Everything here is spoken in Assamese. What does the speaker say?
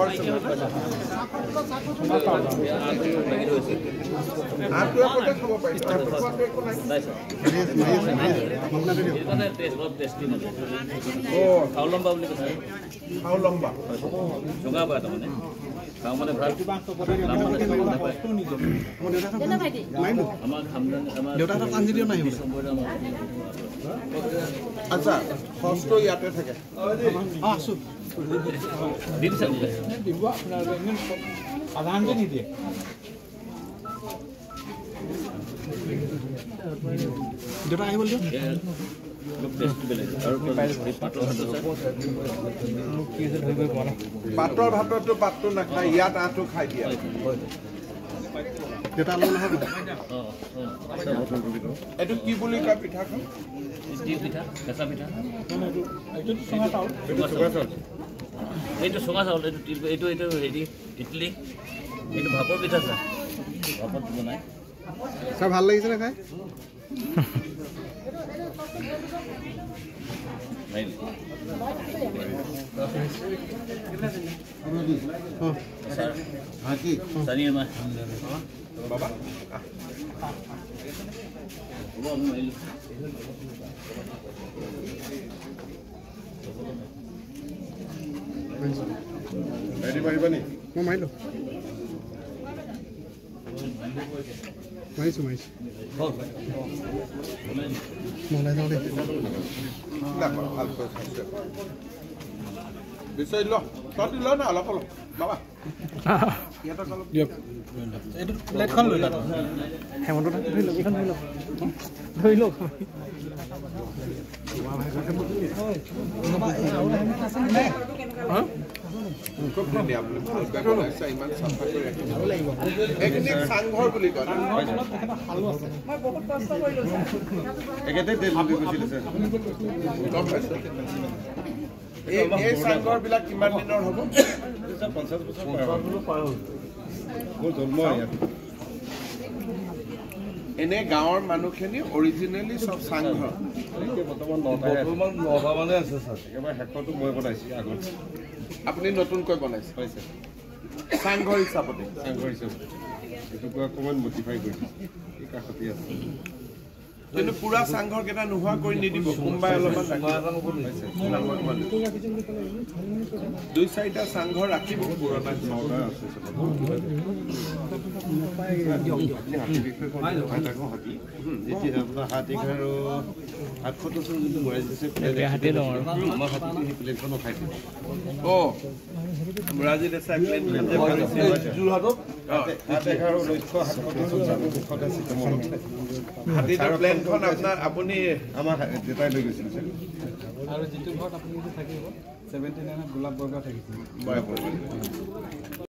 আচ্ছা ষষ্ঠ ইয়াতে থাকে আছো দিব চালে দিব আপনার সাধারণতে নি দিয়ে যেটা আই বলছো পাটৰ ভাতটো পাতটো নাখায় ইয়াত আঁঠু খাই দিয়ে যেটা আলো নহয় এইটো কি বুলি কয় পিঠাখন পিঠা কেঁচা পিঠা এইটো চঙা চাউল এইটো চঙা চাউল এইটো এইটো হেৰি ইডলি এইটো ভাপৰ পিঠা ছাৰ ভাপত বনাই ছাৰ ভাল লাগিছে নে খাই বাবা মই মাৰিলোঁ মাৰিছোঁ মলাই যাওঁ দেই বিচাৰি ল তহঁতি ল না অলপ অলপ বাবা দিয়ক এইটো প্লেটখন লৈ লওক হেমন্ত ধৰি লওক এইখন ধৰি লওক চাংঘৰ বুলি কয় এই চাংঘৰ বিলাক কিমান দিনৰ হ'ব 50 বছৰ মোৰ জন্ম এনে গাঁৱৰ মানুহখিনি অৰিজিনেলি চব চাংঘৰ বৰ্তমান 9টা মানে আছে ছাৰ একেবাৰে শেষতো মই বনাইছোঁ আগত আপুনি নতুনকৈ বনাইছে হৈছে চাংঘৰ হিচাপতে চাংঘৰ হিচাপে এইটোকো অকণমান মডিফাই কৰিছোঁ এই কাষতে আছে কিন্তু পুৰা চাংঘৰ কেইটা নোহোৱা কৰি নিদিব কোনোবাই অলপমান 2-4টা চাংঘৰ ৰাখিব পুৰণা 9টা আছে হাতী আৰু 800 যোনটো মৰাই দিছে আমাৰ হাতী সেই প্লেটখন উঠাই দিছে মুৰাজী দেশাই যোৰহাটত হাতীটোৰ প্লেনখন আপোনাৰ আপুনি আমাৰ দেউতাই লৈ গৈছিল আৰু যিটো ঘৰত আপুনি থাকিব 79 গোলাপ বৰগা থাকিব